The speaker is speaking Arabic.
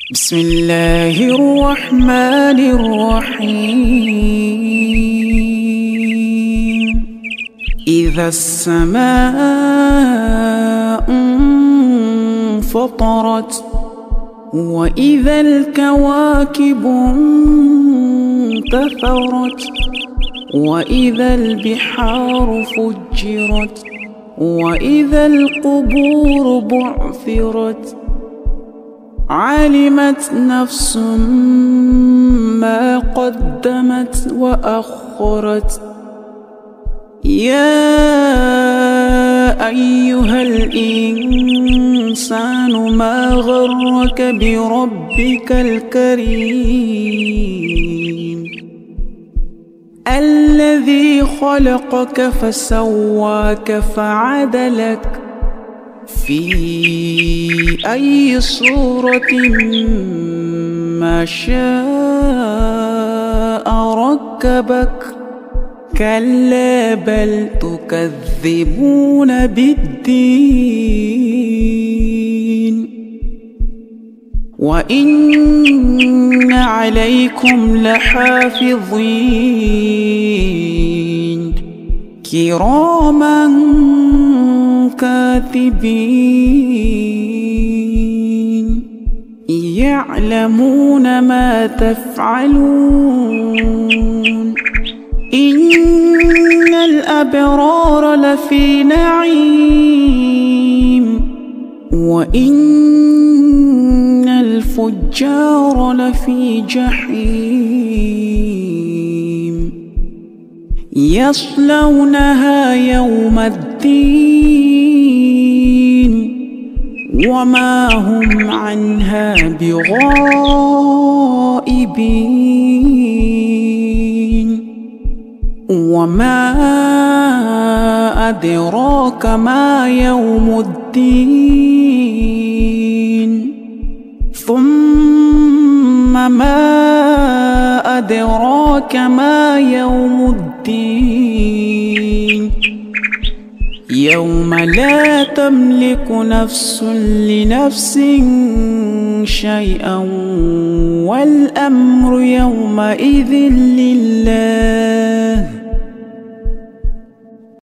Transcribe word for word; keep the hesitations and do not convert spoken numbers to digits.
بسم الله الرحمن الرحيم. إذا السماء انفطرت وإذا الكواكب انتثرت وإذا البحار فجرت وإذا القبور بعثرت علمت نفس ما قدمت وأخرت. يا أيها الإنسان ما غرك بربك الكريم الذي خلقك فسواك فعدلك في أي صورة ما شاء ركبك. كلا بل تكذبون بالدين وإن عليكم لحافظين كراما كاتبين يعلمون ما تفعلون. إن الأبرار لفي نعيم وإن الفجار لفي جحيم يصلونها يوم الدين وما هم عنها بغائبين. وما أدراك ما يوم الدين ثم ما أدراك ما يوم الدين يوم لا تملك نفس لنفس شيئا والأمر يومئذ لله.